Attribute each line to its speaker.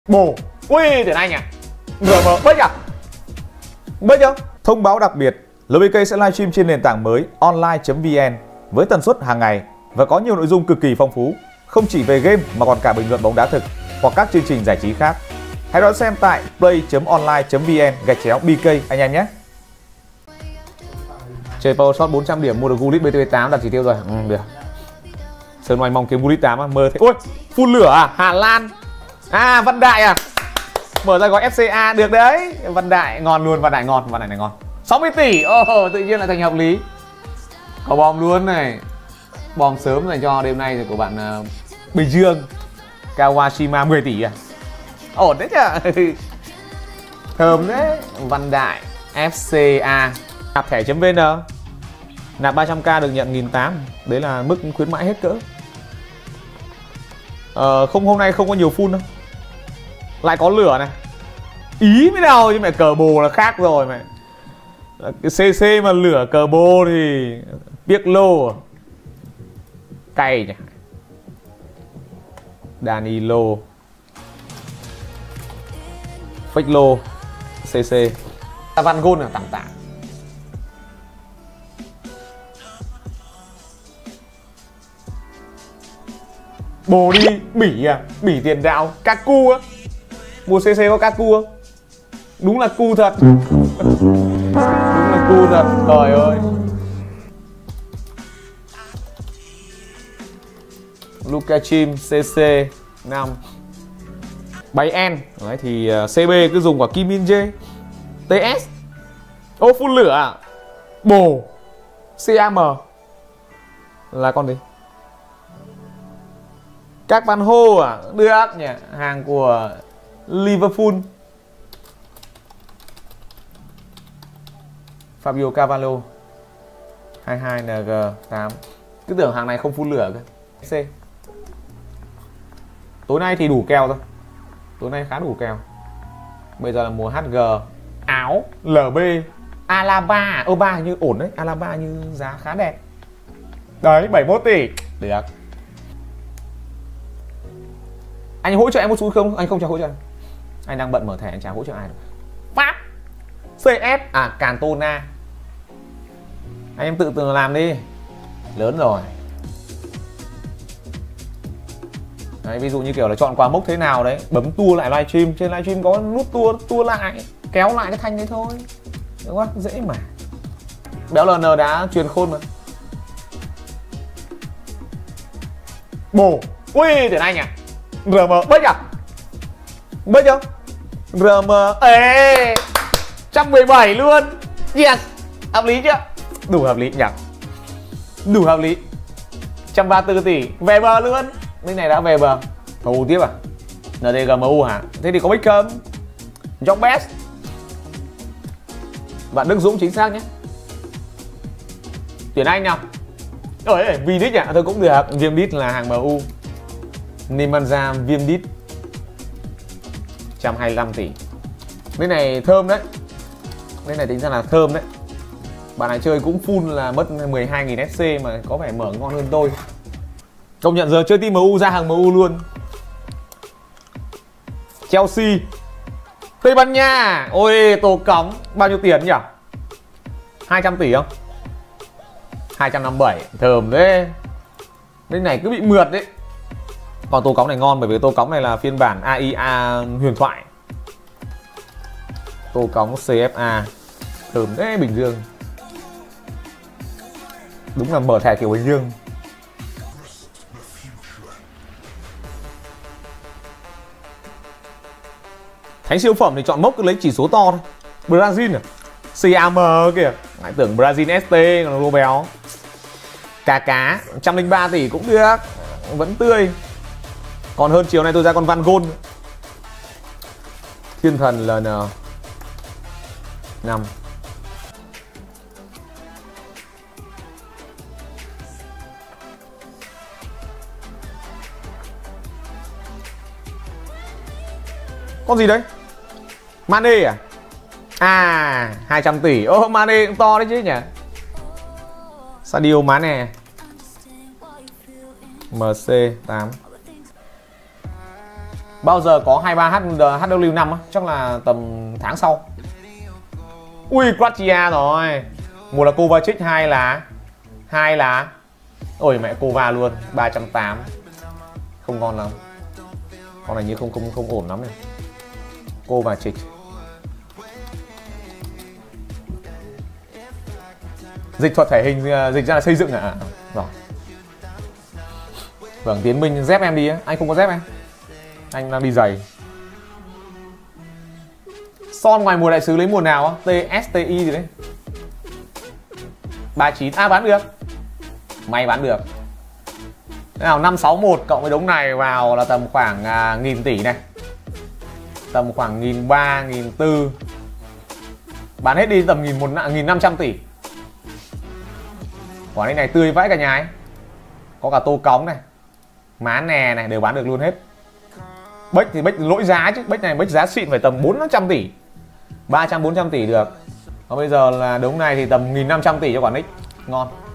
Speaker 1: Bồ. Ui tiền anh à. RM bếch à? Bếch không?
Speaker 2: Thông báo đặc biệt, LBK sẽ livestream trên nền tảng mới online.vn với tần suất hàng ngày và có nhiều nội dung cực kỳ phong phú, không chỉ về game mà còn cả bình luận bóng đá thực hoặc các chương trình giải trí khác. Hãy đón xem tại play.online.vn/BK anh em nhé.
Speaker 1: Chơi Power Shot 400 điểm mua được Gullit BTV8 đặt chỉ tiêu rồi. Được. Sơn Oanh mong kiếm Gullit 8 à? Mơ thế. Ôi, phun lửa à? Hà Lan. À, Văn Đại à? Mở ra gói FCA được đấy. Văn Đại ngon luôn, Văn Đại ngon, Văn Đại này ngon. 60 tỷ. Tự nhiên lại thành hợp lý. Có bom luôn này. Bom sớm dành cho đêm nay rồi của bạn Bình Dương. Kawashima 10 tỷ à? Ổn đấy chứ. Thơm đấy. Văn Đại FCA. Nạp thẻ.vn. Nạp 300k được nhận 1.800. Đấy là mức khuyến mãi hết cỡ. Không, hôm nay không có nhiều full đâu. Lại có lửa này. Ý mới đâu chứ mẹ, cờ bồ là khác rồi mẹ. Cái CC mà lửa cờ bồ thì biết lô à. Cay nhỉ. Danilo fake lô CC. Van Gogh là tạm tạm. Bồ đi. Bỉ à? Bỉ tiền đạo. Kaku á. Mua CC có Kaku không? Đúng là cu thật. Đúng là cu thật. Trời ơi. Lukachim CC 5. Bayern. Đấy thì CB cứ dùng quả Kim Min Jae. TS. Ô, phun lửa à? Bồ. CAM là con gì? Các Van Hô à? Được nhỉ. Hàng của Liverpool. Fabio Cavallo 22NG8. Cứ tưởng hàng này không phun lửa cơ. C. Tối nay thì đủ kèo thôi. Tối nay khá đủ kèo. Bây giờ là mùa HG. Áo LB Alaba. Ba như ổn đấy. Alaba như giá khá đẹp. Đấy 71 tỷ. Được. Anh hỗ trợ em một chút không? Anh không cho hỗ trợ. Anh đang bận mở thẻ, anh chả hỗ trợ ai được. Pháp CS à? Cantona. Anh em tự làm đi. Lớn rồi. Đấy, ví dụ như kiểu là chọn quà mốc thế nào đấy, bấm tua lại livestream. Trên livestream có nút tua lại, kéo lại cái thanh đấy thôi. Đúng không? Dễ mà. Béo LN đã truyền khôn mà. Bồ. Ui tiền anh à. RM bếch à? Bếch không? RM. Ê 117 luôn. Yes. Hợp lý chưa? Đủ hợp lý nhỉ. Đủ hợp lý. 134 tỷ. Về bờ luôn. Cái này đã về bờ. MU tiếp à? NDGMU hả? Thế thì có bích không? Jock Best. Bạn Đức Dũng chính xác nhé. Tuyển Anh nào. Ơi, Vidic à? Thôi cũng được. Viêm là hàng MU. Nemanja Vidic 125 tỷ. Cái này thơm đấy. Cái này tính ra là thơm đấy. Bạn này chơi cũng full là mất 12.000 SC mà có vẻ mở ngon hơn tôi. Công nhận giờ chơi team MU ra hàng MU luôn. Chelsea. Tây Ban Nha. Ôi Tô Cống. Bao nhiêu tiền nhỉ? 200 tỷ không? 257. Thơm thế. Cái này cứ bị mượt đấy. Còn Tô Cống này ngon bởi vì Tô Cống này là phiên bản AIA huyền thoại. Tô Cống CFA. Thơm thế Bình Dương. Đúng là mở thẻ kiểu Bình Dương. Thánh siêu phẩm thì chọn mốc cứ lấy chỉ số to thôi. Brazil à? CAM kìa. Lại tưởng Brazil ST còn lô béo. Cá 103 tỷ cũng được. Vẫn tươi. Còn hơn chiều nay tôi ra con Van Gogh. Thiên thần LN 5. Con gì đấy? Mane à? À 200 tỷ. Ô Mane cũng to đấy chứ nhỉ. Sadio Mane. MC8. Bao giờ có 23 HW5 á, chắc là tầm tháng sau. Ui Kratia rồi. Một là Kovacic, hai là ôi mẹ Kova luôn, 380. Không ngon lắm. Con này như không ổn lắm này. Kovacic. Dịch thuật thể hình, dịch ra là xây dựng à? Rồi. Vâng, Tiến Minh dép em đi á, anh không có dép em. Anh đang đi giày. Son ngoài mùa đại sứ lấy mùa nào á? TSTI gì đấy. 39 bán được. May bán được. Thế nào 561 cộng với đống này vào là tầm khoảng 1.000 tỷ này. Tầm khoảng 1.300, 1.400. Bán hết đi tầm 1.500 tỷ. Quả này tươi vãi cả nhà ấy. Có cả tô cóng này, má nè này đều bán được luôn hết. Bếch thì bếch lỗi giá chứ, bếch này bếch giá xịn phải tầm 400 tỷ. 300-400 tỷ được. Còn bây giờ là đống này thì tầm 1.500 tỷ cho quả nick. Ngon.